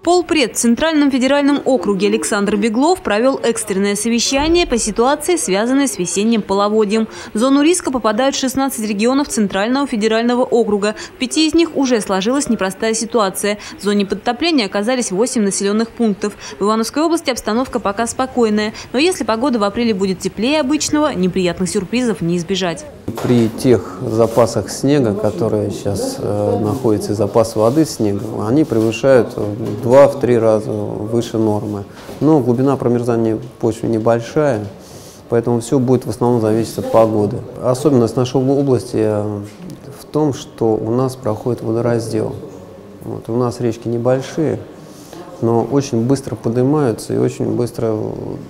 Полпред в Центральном федеральном округе Александр Беглов провел экстренное совещание по ситуации, связанной с весенним половодьем. В зону риска попадают 16 регионов Центрального федерального округа. В 5 из них уже сложилась непростая ситуация. В зоне подтопления оказались 8 населенных пунктов. В Ивановской области обстановка пока спокойная. Но если погода в апреле будет теплее обычного, неприятных сюрпризов не избежать. При тех запасах снега, которые сейчас находятся, и запас воды снега, они превышают в 2-3 раза выше нормы. Но глубина промерзания почвы небольшая, поэтому все будет в основном зависеть от погоды. Особенность нашей области в том, что у нас проходит водораздел. У нас речки небольшие, но очень быстро поднимаются и очень быстро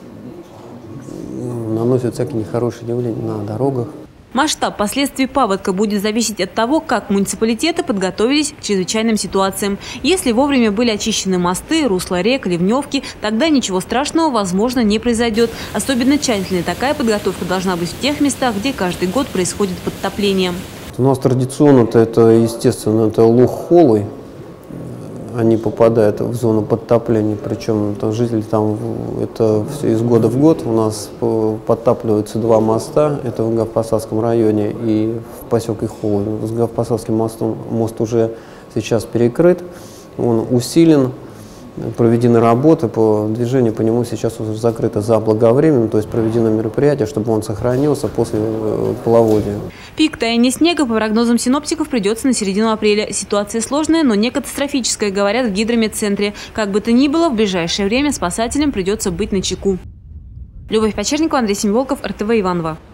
наносят всякие нехорошие явления на дорогах. Масштаб последствий паводка будет зависеть от того, как муниципалитеты подготовились к чрезвычайным ситуациям. Если вовремя были очищены мосты, русла рек, ливневки, тогда ничего страшного, возможно, не произойдет. Особенно тщательной такая подготовка должна быть в тех местах, где каждый год происходит подтопление. У нас традиционно это естественно, это луг-холы. Они попадают в зону подтопления, причем жители там это все из года в год. У нас подтапливаются 2 моста, это в Гавпосадском районе и в поселке Холы. С Гавпосадским мостом мост уже сейчас перекрыт, он усилен, проведены работы, движение по нему сейчас уже закрыто заблаговременно, то есть проведено мероприятие, чтобы он сохранился после половодья. Пик таяния снега, по прогнозам синоптиков, придется на середину апреля. Ситуация сложная, но не катастрофическая, говорят в гидрометцентре. Как бы то ни было, в ближайшее время спасателям придется быть начеку. Любовь Почерникова, Андрей Семиволков, РТВ Иваново.